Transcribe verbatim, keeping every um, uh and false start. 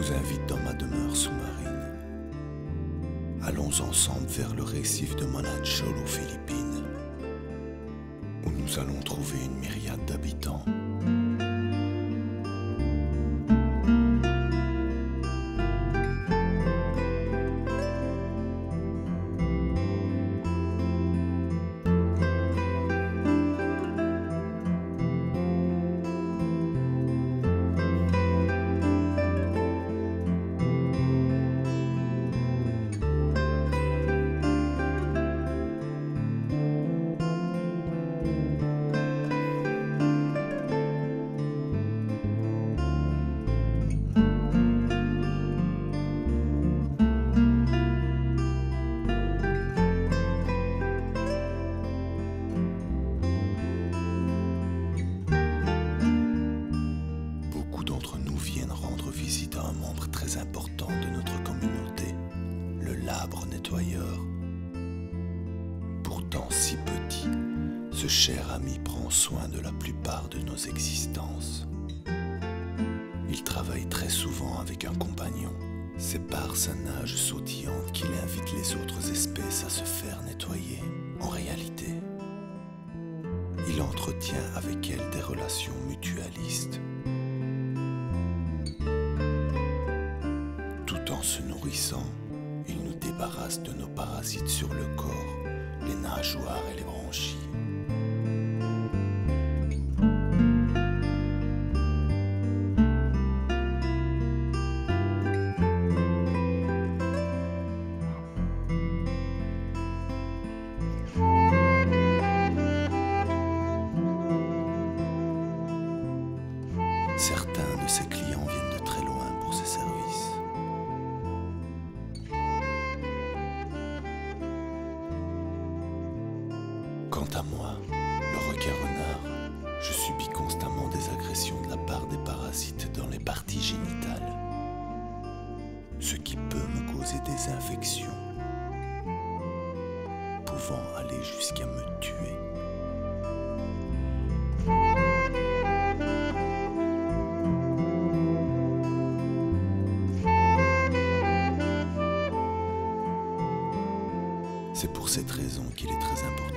vous invite dans ma demeure sous-marine. Allons ensemble vers le récif de Monachol aux Philippines, où nous allons trouver une myriade d'habitants. Visite à un membre très important de notre communauté, le labre nettoyeur. Pourtant si petit, ce cher ami prend soin de la plupart de nos existences. Il travaille très souvent avec un compagnon. C'est par sa nage sautillante qu'il invite les autres espèces à se faire nettoyer. En réalité, il entretient avec elles des relations mutualistes. Tout en se nourrissant, il nous débarrasse de nos parasites sur le corps, les nageoires et les branchies. Certains de ses clients viennent de très loin pour ses services. Quant à moi, le requin-renard, je subis constamment des agressions de la part des parasites dans les parties génitales, ce qui peut me causer des infections, pouvant aller jusqu'à me tuer. C'est pour cette raison qu'il est très important